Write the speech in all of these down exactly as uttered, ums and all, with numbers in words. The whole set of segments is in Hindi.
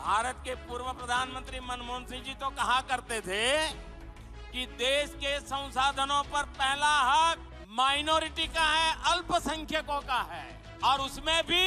भारत के पूर्व प्रधानमंत्री मनमोहन सिंह जी तो कहा करते थे कि देश के संसाधनों पर पहला हक माइनॉरिटी का है, अल्पसंख्यकों का है, और उसमें भी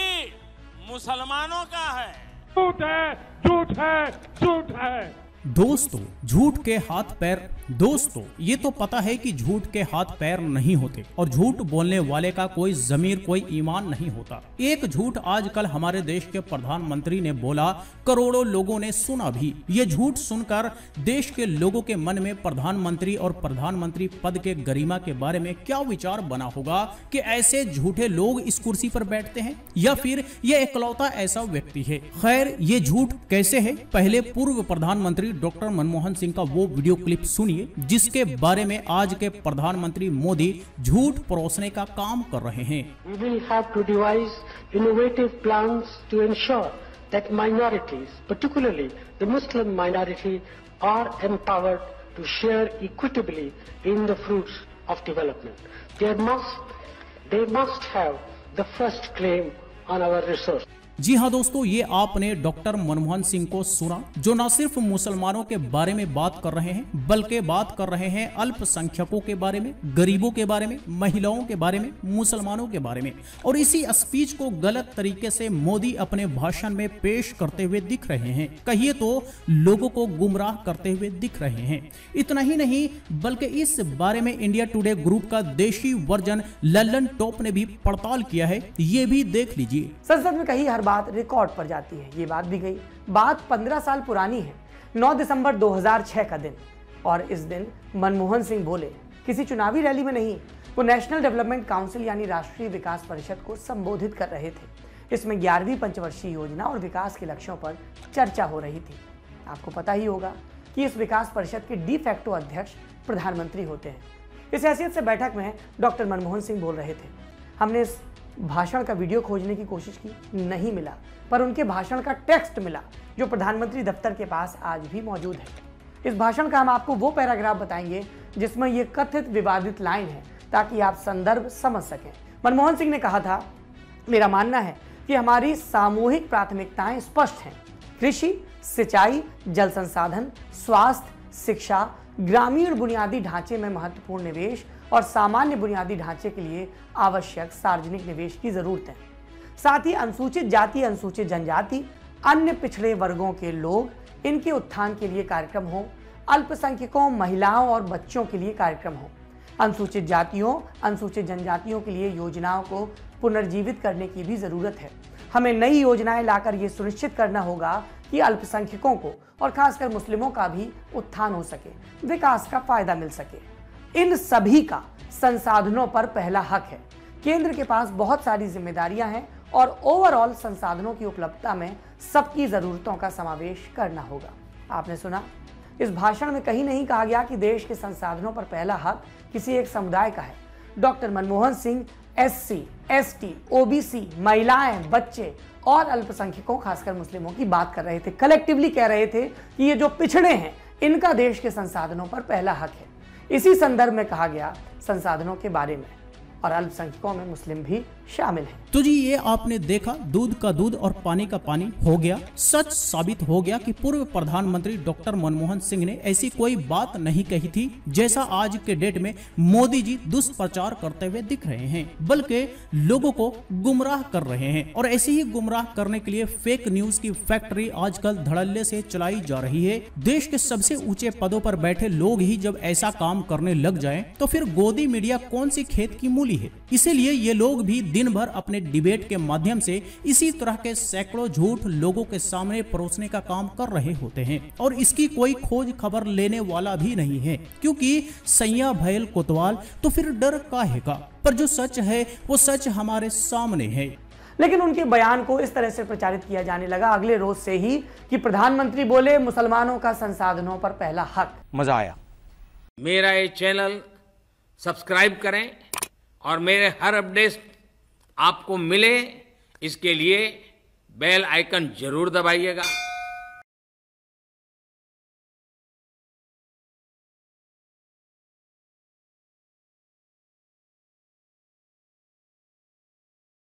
मुसलमानों का है। झूठ है, झूठ है, झूठ है। दोस्तों, झूठ के हाथ पैर दोस्तों ये तो पता है कि झूठ के हाथ पैर नहीं होते और झूठ बोलने वाले का कोई जमीर, कोई ईमान नहीं होता। एक झूठ आजकल हमारे देश के प्रधानमंत्री ने बोला, करोड़ों लोगों ने सुना भी। ये झूठ सुनकर देश के लोगों के मन में प्रधानमंत्री और प्रधानमंत्री पद के गरिमा के बारे में क्या विचार बना होगा कि ऐसे झूठे लोग इस कुर्सी पर बैठते हैं, या फिर ये इकलौता ऐसा व्यक्ति है। खैर, ये झूठ कैसे है, पहले पूर्व प्रधानमंत्री डॉक्टर मनमोहन सिंह का वो वीडियो क्लिप सुनिए जिसके बारे में आज के प्रधानमंत्री मोदी झूठ परोसने का काम कर रहे हैं। We will have to devise innovative plans to ensure that minorities, particularly the Muslim minority, are empowered to share equitably in the fruits of development. There must, they must have the first claim on our resources. जी हाँ दोस्तों, ये आपने डॉक्टर मनमोहन सिंह को सुना, जो न सिर्फ मुसलमानों के बारे में बात कर रहे हैं बल्कि बात कर रहे हैं अल्पसंख्यकों के बारे में, गरीबों के बारे में, महिलाओं के बारे में, मुसलमानों के बारे में। और इसी स्पीच को गलत तरीके से मोदी अपने भाषण में पेश करते हुए दिख रहे हैं, कहिए तो लोगों को गुमराह करते हुए दिख रहे हैं। इतना ही नहीं बल्कि इस बारे में इंडिया टुडे ग्रुप का देशी वर्जन लल्लन टॉप ने भी पड़ताल किया है, ये भी देख लीजिए। संसद में कही हर बात रिकॉर्ड पर जाती है, ये बात भी गई। बात पंद्रह साल पुरानी है, नौ दिसंबर दो हज़ार छह का दिन, और इस दिन मनमोहन सिंह बोले, किसी चुनावी रैली में नहीं, वो नेशनल डेवलपमेंट काउंसिल यानी राष्ट्रीय विकास परिषद को संबोधित कर रहे थे। इसमें ग्यारहवीं पंचवर्षीय योजना और विकास के लक्ष्यों पर चर्चा हो रही थी। आपको पता ही होगा कि इस विकास परिषद के डी फैक्टो अध्यक्ष प्रधानमंत्री होते हैं। इस हैसियत से बैठक में डॉक्टर मनमोहन सिंह बोल रहे थे। हमने इस भाषण का वीडियो खोजने की कोशिश की, नहीं मिला, पर उनके भाषण का टेक्स्ट मिला जो प्रधानमंत्री दफ्तर के पास आज भी मौजूद है। इस भाषण का हम आपको वो पैराग्राफ बताएंगे जिसमें ये कथित विवादित लाइन है, ताकि आप संदर्भ समझ सकें। मनमोहन सिंह ने कहा था, मेरा मानना है कि हमारी सामूहिक प्राथमिकताएं स्पष्ट हैं। कृषि, सिंचाई, जल संसाधन, स्वास्थ्य, शिक्षा, ग्रामीण बुनियादी ढांचे में महत्वपूर्ण निवेश और सामान्य बुनियादी ढांचे के लिए आवश्यक सार्वजनिक निवेश की जरूरत है। साथ ही अनुसूचित जाति, अनुसूचित जनजाति, अन्य पिछड़े वर्गों के लोग, इनके उत्थान के लिए कार्यक्रम हो। अल्पसंख्यकों, महिलाओं और बच्चों के लिए कार्यक्रम हो। अनुसूचित जातियों, अनुसूचित जनजातियों के लिए योजनाओं को पुनर्जीवित करने की भी जरूरत है। हमें नई योजनाएं लाकर ये सुनिश्चित करना होगा कि अल्पसंख्यकों को और खासकर मुस्लिमों का भी उत्थान हो सके, विकास का फायदा मिल सके। इन सभी का संसाधनों पर पहला हक है। केंद्र के पास बहुत सारी जिम्मेदारियां हैं और ओवरऑल संसाधनों की उपलब्धता में सबकी जरूरतों का समावेश करना होगा। आपने सुना, इस भाषण में कहीं नहीं कहा गया कि देश के संसाधनों पर पहला हक किसी एक समुदाय का है। Doctor Manmohan Singh SC, ST, OBC, महिलाएं, बच्चे और अल्पसंख्यकों खासकर मुस्लिमों की बात कर रहे थे। कलेक्टिवली कह रहे थे कि ये जो पिछड़े हैं, इनका देश के संसाधनों पर पहला हक है। इसी संदर्भ में कहा गया संसाधनों के बारे में, और अल्पसंख्यकों में मुस्लिम भी शामिल हैं। तो जी ये आपने देखा, दूध का दूध और पानी का पानी हो गया। सच साबित हो गया कि पूर्व प्रधानमंत्री डॉक्टर मनमोहन सिंह ने ऐसी कोई बात नहीं कही थी जैसा आज के डेट में मोदी जी दुष्प्रचार करते हुए दिख रहे हैं, बल्कि लोगों को गुमराह कर रहे हैं। और ऐसे ही गुमराह करने के लिए फेक न्यूज की फैक्ट्री आजकल धड़ल्ले से चलाई जा रही है। देश के सबसे ऊंचे पदों पर बैठे लोग ही जब ऐसा काम करने लग जाएं, तो फिर गोदी मीडिया कौन सी खेत की मूली है। इसीलिए ये लोग भी दिन भर अपने डिबेट के माध्यम से इसी तरह के सैकड़ों झूठ लोगों के सामने परोसने का काम कर रहे होते हैं, और इसकी कोई खोज खबर लेने वाला भी नहीं है, क्योंकि सैया भैल कोतवाल, तो फिर डर काहे का। पर जो सच है वो सच हमारे सामने है। लेकिन उनके बयान को इस तरह से प्रचारित किया जाने लगा अगले रोज से ही कि प्रधानमंत्री बोले, मुसलमानों का संसाधनों पर पहला हक। मजा आया। मेरा ये चैनल सब्सक्राइब करें और मेरे हर अपडेट आपको मिले, इसके लिए बेल आइकन जरूर दबाइएगा।